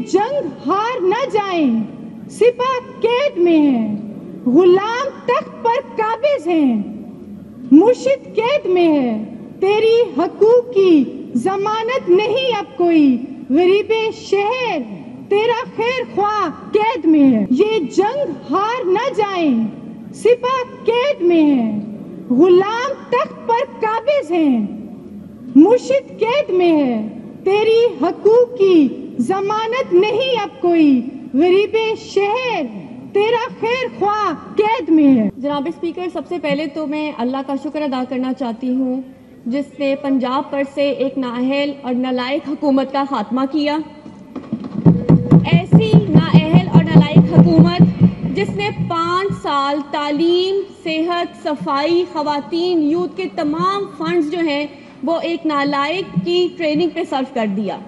جنگ ہار نہ جائیں، سپاہ قید میں ہے، غلام تخت پر قابض ہیں، مرشد قید میں ہے، تیری حقوق کی ضمانت نہیں اب کوئی، غریب شہر تیرا خیر خواہ قید میں ہے، یہ جنگ ہار نہ جائیں، سپاہ قید میں ہے، غلام تخت پر قابض ہیں، مرشد قید میں ہے، تیری حقوق کی ضمانت نہیں اب کوئی، غریب شہر تیرا خیر خواہ قید میں ہے۔ جناب اسپیکر، سب سے پہلے تو میں اللہ کا شکر ادا کرنا چاہتی ہوں جس نے پنجاب پر سے ایک نااہل اور نالائق حکومت کا خاتمہ کیا۔ ایسی نااہل اور نالائق حکومت جس نے 5 سال تعلیم، صحت، صفائی، خواتین، یوتھ کے تمام فنڈز جو ہیں وہ ایک نالائق کی ٹریننگ پہ صرف کر دیا۔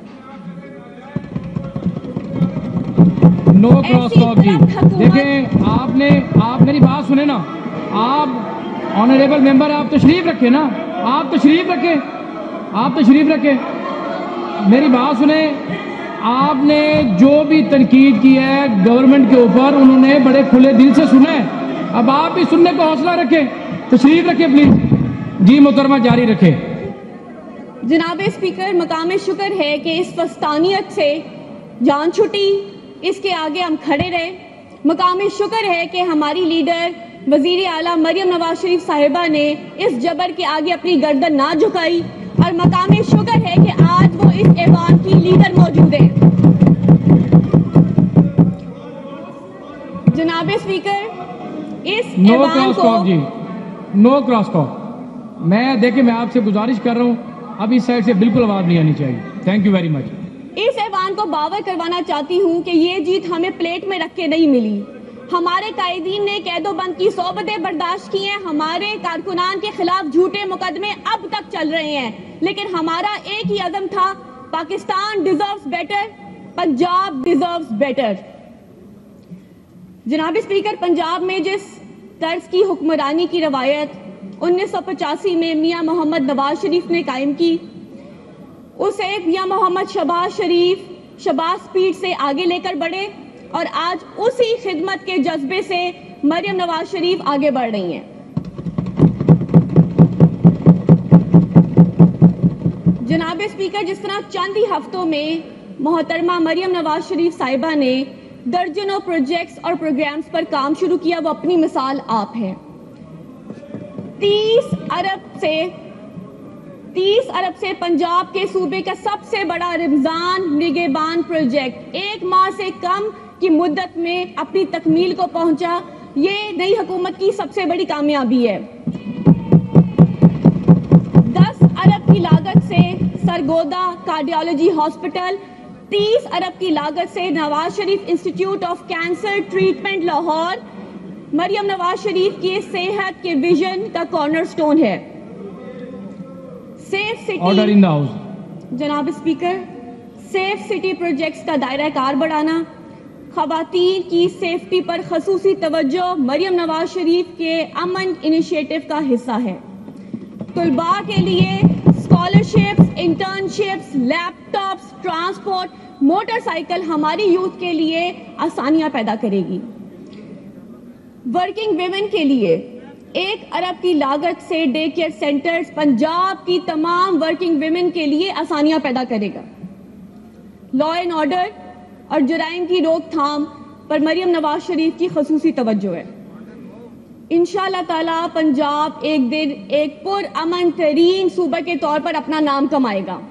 نو کراس ٹاک جی، دیکھیں آپ میری بات سنیں نا، آپ آنریبل ممبر آپ تشریف رکھیں نا، آپ تشریف رکھیں، میری بات سنیں۔ آپ نے جو بھی تنقید کی ہے گورنمنٹ کے اوپر، انہوں نے بڑے کھلے دل سے سنا ہے، اب آپ بھی سننے کو حوصلہ رکھیں، تشریف رکھیں پلیز۔ جی محترمہ جاری رکھیں۔ جناب اسپیکر، مقام شکر ہے کہ اس فستانیت سے جان چھٹی، اس کے آگے ہم کھڑے رہے۔ مقام شکر ہے کہ ہماری لیڈر وزیر اعلیٰ مریم نواز شریف صاحبہ نے اس جبر کے آگے اپنی گردن نہ جھکائی، اور مقام شکر ہے کہ آج وہ اس ایوان کی لیڈر موجود ہے۔ جناب اسپیکر، اس ایوان کو نو کراس ٹاک، میں آپ سے گزارش کر رہا ہوں، اب اس سائڈ سے بالکل آواز نہیں آنی چاہیے۔ Thank you very much. اس ایوان کو باور کروانا چاہتی ہوں کہ یہ جیت ہمیں پلیٹ میں رکھ کے نہیں ملی۔ ہمارے قائدین نے قید و بند کی صحبتیں برداشت کی ہیں، ہمارے کارکنان کے خلاف جھوٹے مقدمے اب تک چل رہے ہیں، لیکن ہمارا ایک ہی عزم تھا، Pakistan deserves better, Punjab deserves better. جناب اسپیکر، پنجاب میں جس طرز کی حکمرانی کی روایت 1985 میں میاں محمد نواز شریف نے قائم کی، اسے میاں محمد شہباز شریف شہباز سپیڈ سے آگے لے کر بڑھے، اور آج اسی خدمت کے جذبے سے مریم نواز شریف آگے بڑھ رہی ہیں۔ جناب اسپیکر، جس طرح چند ہی ہفتوں میں محترمہ مریم نواز شریف صاحبہ نے درجنوں پروجیکٹس اور پروگرامز پر کام شروع کیا، وہ اپنی مثال آپ ہے۔ 30 ارب سے پنجاب کے صوبے کا سب سے بڑا رمضان نگہبان پروجیکٹ 1 ماہ سے کم کی مدت میں اپنی تکمیل کو پہنچا، یہ نئی حکومت کی سب سے بڑی کامیابی ہے۔ 10 ارب کی لاگت سے سرگودا کارڈیالوجی ہاسپٹل، 30 ارب کی لاگت سے Nawaz Sharif institute of cancer treatment Lahore, Maryam Nawaz Sharif کی صحت کے ویژن کا کارنر سٹون ہے۔ Safe city, order in the house. جناب اسپیکر، سیف سٹی پروجیکٹس کا دائرہ کار بڑھانا، خواتین کی سیفٹی پر خصوصی توجہ مریم نواز شریف کے امن انیشیٹو کا حصہ ہے۔ طلباء کے لیے scholarships, internships, laptops, transport, motorcycle ہماری یوتھ کے لیے آسانیاں پیدا کرے گی۔ ورکنگ ویمن کے لیے 1 ارب کی لاگت سے ڈے کیئر سینٹرز پنجاب کی تمام ورکنگ ویمن کے لیے آسانیاں پیدا کرے گا۔ لا اینڈ آرڈر اور جرائم کی روک تھام پر مریم نواز شریف کی خصوصی توجہ ہے۔ انشاءاللہ تعالی پنجاب ایک دن ایک پر امن ترین صوبہ کے طور پر اپنا نام کمائے گا۔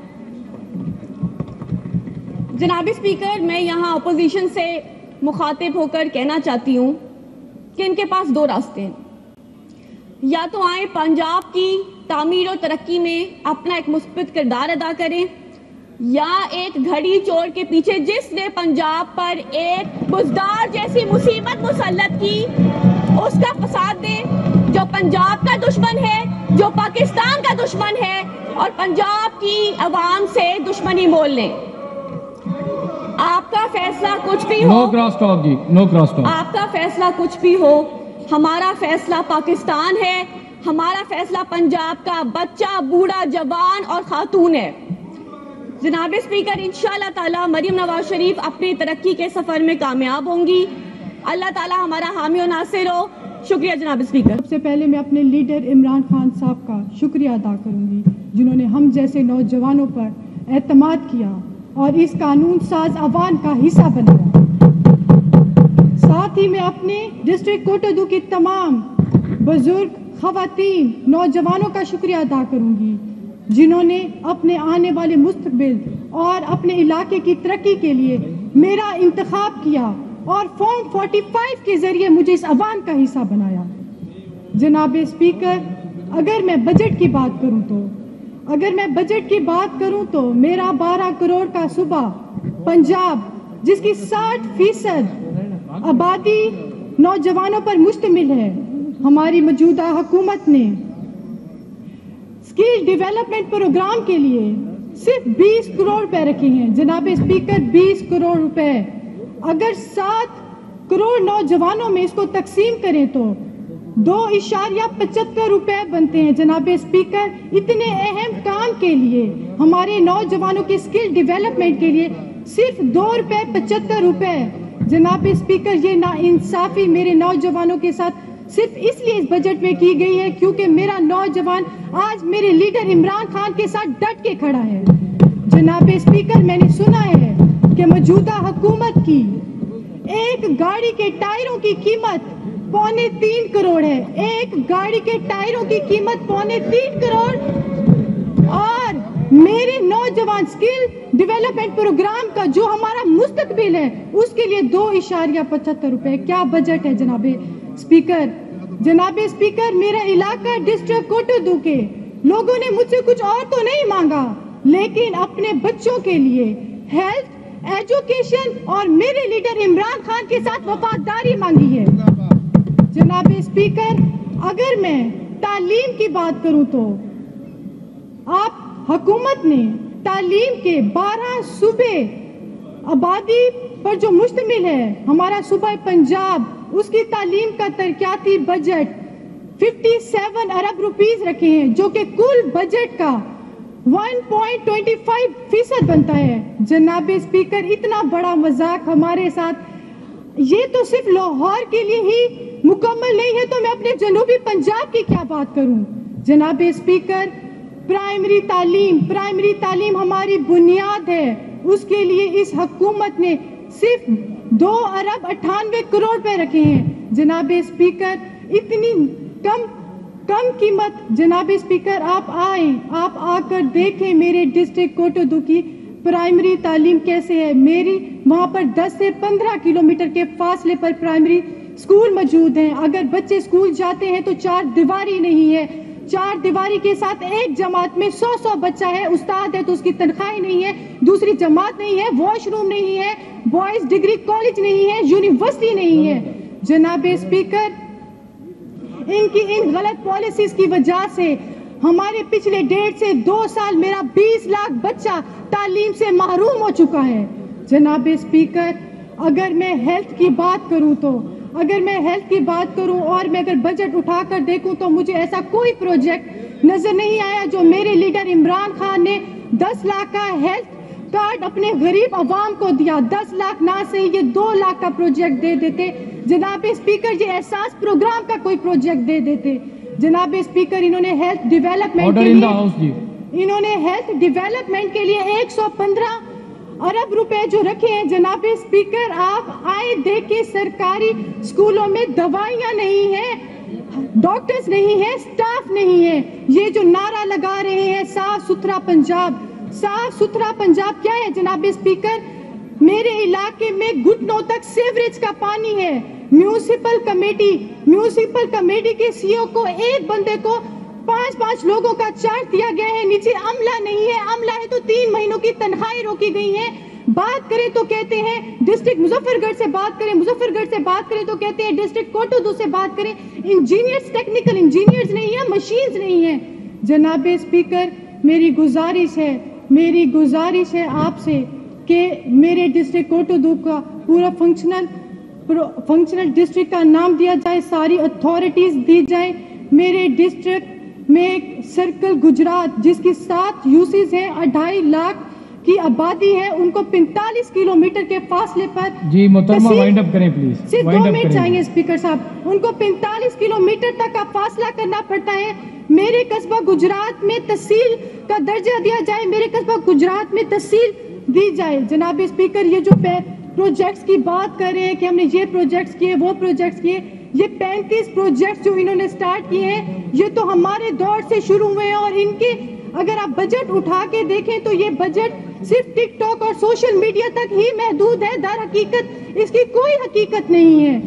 جناب اسپیکر، میں یہاں اپوزیشن سے مخاطب ہو کر کہنا چاہتی ہوں کہ ان کے پاس 2 راستے ہیں، یا تو آئیں پنجاب کی تعمیر و ترقی میں اپنا ایک مثبت کردار ادا کریں، یا ایک گھڑی چور کے پیچھے جس نے پنجاب پر ایک بزدار جیسی مصیبت مسلط کی اس کا فساد دیں، جو پنجاب کا دشمن ہے، جو پاکستان کا دشمن ہے، اور پنجاب کی عوام سے دشمنی مول لیں۔ آپ کا فیصلہ کچھ بھی ہو، نو کراس ٹاک جی، نو کراس ٹاک۔ آپ کا فیصلہ کچھ بھی ہو، ہمارا فیصلہ پاکستان ہے، ہمارا فیصلہ پنجاب کا بچہ، بوڑھا، جوان اور خاتون ہے۔ جناب اسپیکر انشاءاللہ تعالی مریم نواز شریف اپنی ترقی کے سفر میں کامیاب ہوں گی. اللہ تعالی ہمارا حامی و ناصر ہو. شکریہ جناب اسپیکر. سب سے پہلے میں اپنے لیڈر عمران خان صاحب کا شکریہ ادا کروں گی جنہوں نے ہم جیسے نوجوانوں پر اعتماد کیا اور اس قانون ساز عوام کا حصہ بنایا. ساتھ ہی میں اپنے ڈسٹرکٹ کوٹودو کی تمام بزرگ خواتین نوجوانوں کا شکریہ ادا کروں گی جنہوں نے اپنے آنے والے مستقبل اور اپنے علاقے کی ترقی کے لیے میرا انتخاب کیا اور فارم 45 کے ذریعے مجھے اس عوام کا حصہ بنایا. جناب اسپیکر، اگر میں بجٹ کی بات کروں تو میرا 12 کروڑ کا صوبہ پنجاب، جس کی 60% آبادی نوجوانوں پر مشتمل ہے، ہماری موجودہ حکومت نے اسکل ڈیولپمنٹ پروگرام کے لیے صرف 20 کروڑ روپے رکھے ہیں. جناب اسپیکر، 20 کروڑ روپے اگر 7 کروڑ نوجوانوں میں اس کو تقسیم کریں تو 2.75 روپے بنتے ہیں. جناب اسپیکر، اتنے اہم کام کے لیے ہمارے نوجوانوں کے اسکل ڈیولپمنٹ کے لیے صرف 2.75 روپے. جناب اسپیکر، یہ ناانصافی میرے نوجوانوں کے ساتھ صرف اس لیے اس بجٹ میں کی گئی ہے کیونکہ میرا نوجوان آج میرے لیڈر عمران خان کے ساتھ ڈٹ کے کھڑا ہے. جناب اسپیکر، میں نے سنا ہے کہ موجودہ حکومت کی ایک گاڑی کے ٹائروں کی قیمت 2.25 کروڑ ہے. ایک گاڑی کے ٹائروں کی قیمت 2.25 کروڑ اور میرے نوجوان اسکل ڈیولپمنٹ پروگرام کا جو ہمارا مستقبل ہے اس کے لیے 2.75 روپے. کیا بجٹ ہے جناب اسپیکر؟ جناب اسپیکر، میرا علاقہ ڈسٹرکٹ کوٹودو کے لوگوں نے مجھ سے کچھ اور تو نہیں مانگا، لیکن اپنے بچوں کے لیے ہیلتھ، ایجوکیشن اور میرے لیڈر عمران خان کے ساتھ وفاداری مانگی ہے. جناب اسپیکر، اگر میں تعلیم کی بات کروں تو حکومت نے تعلیم کے 12 صوبے آبادی پر جو مشتمل ہے، ہمارا صوبہ پنجاب، اس کی تعلیم کا ترقیاتی بجٹ 57 ارب روپیز رکھے ہیں جو کہ کل بجٹ کا 1.25% بنتا ہے. جناب اسپیکر، اتنا بڑا مذاق ہمارے ساتھ یہ تو صرف لاہور کے لیے ہی مکمل نہیں ہے تو میں اپنے جنوبی پنجاب کی کیا بات کروں. جناب اسپیکر، پرائمری تعلیم ہماری بنیاد ہے. اس کے لیے اس حکومت نے صرف 2.98 کروڑ روپے رکھے ہیں. جناب اسپیکر، اتنی کم قیمت. جناب اسپیکر، آپ آ کر دیکھیں میرے ڈسٹرکٹ کوٹودو کی پرائمری تعلیم کیسے ہے. میری وہاں پر 10 سے 15 کلومیٹر کے فاصلے پر پرائمری اسکول موجود ہیں. اگر بچے اسکول جاتے ہیں تو 4 دیواری نہیں ہے. 4 دیواری کے ساتھ ایک جماعت میں 100 بچہ ہے. استاد ہے تو اس کی تنخواہ نہیں ہے. دوسری جماعت نہیں ہے. واش روم نہیں ہے. بوائز ڈگری کالج نہیں ہے. یونیورسٹی نہیں ہے. جناب اسپیکر، ان غلط پالیسیز کی وجہ سے ہمارے پچھلے 1.5 سے 2 سال میرا 20 لاکھ بچہ تعلیم سے محروم ہو چکا ہے. جناب اسپیکر، اگر میں ہیلتھ کی بات کروں اور میں اگر بجٹ اٹھا کر دیکھوں تو مجھے ایسا کوئی پروجیکٹ نظر نہیں آیا جو میرے لیڈر عمران خان نے 10 لاکھ کا ہیلتھ کارڈ اپنے غریب عوام کو دیا. 10 لاکھ نہ صحیح یہ 2 لاکھ کا پروجیکٹ دے دیتے. جناب اسپیکر، یہ احساس پروگرام کا کوئی پروجیکٹ دے دیتے. جناب اسپیکر، انہوں نے ہیلتھ ڈیولپمنٹ کے لیے 115 ارب روپے جو رکھے ہیں. جناب اسپیکر، آپ آئے دیکھیں سرکاری اسکولوں میں دوائیاں نہیں ہیں، ڈاکٹرز نہیں ہیں، سٹاف نہیں ہے. یہ جو نعرہ لگا رہے ہیں صاف ستھرا پنجاب کیا ہے؟ جناب اسپیکر، میرے علاقے میں گھٹنوں تک سیوریج کا پانی ہے. میونسپل کمیٹی کے سی او کو ایک بندے کو 5 لوگوں کا چارج دیا گیا ہے. نیچے عملہ نہیں ہے. عملہ ہے تو 3 مہینوں کی تنخواہیں روکی گئی ہیں. بات کریں تو کہتے ہیں ڈسٹرکٹ مظفر گڑھ سے بات کریں تو کہتے ہیں ڈسٹرکٹ کوٹودو سے بات کریں. انجینئرز، ٹیکنیکل انجینئرز نہیں ہیں، مشینز نہیں ہیں. جناب اسپیکر، میری گزارش ہے آپ سے کہ میرے ڈسٹرکٹ کوٹودو کا پورا فنکشنل ڈسٹرکٹ کا نام دیا جائے، ساری اتھارٹیز دی جائیں. میرے ڈسٹرکٹ میں سرکل گجرات جس کی 7 یوسیز ہیں، 2.5 لاکھ کی آبادی ہے ان کو 45 کلومیٹر کے فاصلے پر جی محترمہ وائنڈ اپ کریں پلیز. صرف 2 منٹ چاہیے اسپیکر صاحب. ان کو 45 کلومیٹر تک کا فاصلہ کرنا پڑتا ہے. میرے قصبہ گجرات میں تحصیل کا درجہ دیا جائے, میرے قصبہ گجرات میں تحصیل دی جائے. جناب اسپیکر, یہ جو پروجیکٹس کی بات کر رہے ہیں کہ ہم نے یہ پروجیکٹس کیے, وہ پروجیکٹس کیے, یہ 35 پروجیکٹس جو انہوں نے سٹارٹ کیے ہیں یہ تو ہمارے دور سے شروع ہوئے ہیں, اور ان کے اگر آپ بجٹ اٹھا کے دیکھیں تو یہ بجٹ صرف ٹک ٹاک اور سوشل میڈیا تک ہی محدود ہے. در حقیقت اس کی کوئی حقیقت نہیں ہے.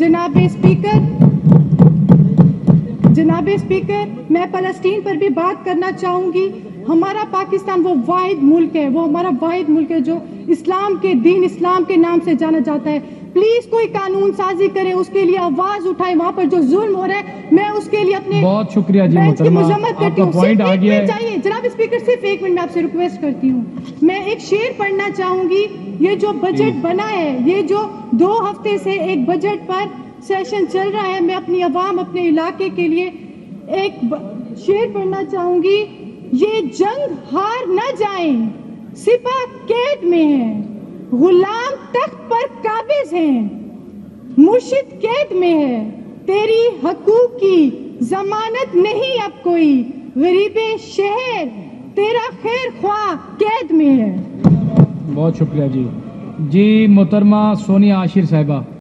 جناب اسپیکر, میں فلسطین پر بھی بات کرنا چاہوں گی. ہمارا پاکستان وہ واحد ملک ہے, وہ ہمارا واحد ملک ہے جو اسلام کے دین, اسلام کے نام سے جانا جاتا ہے. پلیز کوئی قانون سازی کرے, اس کے لیے آواز اٹھائے. وہاں پر جو ظلم ہو رہا ہے میں اس کے لیے اپنے بہت شکریہ جی بینچ کی محترمہ, مذمت کرتی آپ ہوں. کا پوائنٹ آ گیا ہے. چاہیے جناب اسپیکر, صرف 1 منٹ میں آپ سے ریکویسٹ کرتی ہوں. میں ایک شعر پڑھنا چاہوں گی. یہ جو بجٹ بنا ہے, یہ جو 2 ہفتے سے ایک بجٹ پر سیشن چل رہا ہے, میں اپنی عوام, اپنے علاقے کے لیے ایک شعر پڑھنا چاہوں گی. یہ جنگ ہار نہ جائیں, سپاہ قید میں ہے, غلام تخت پر قابض ہیں, مرشد قید میں ہے, تیری حقوق کی ضمانت نہیں اب کوئی, غریب شہر تیرا خیر خواہ قید میں ہے. بہت شکریہ جی. جی محترمہ سونیا عاشر صاحبہ.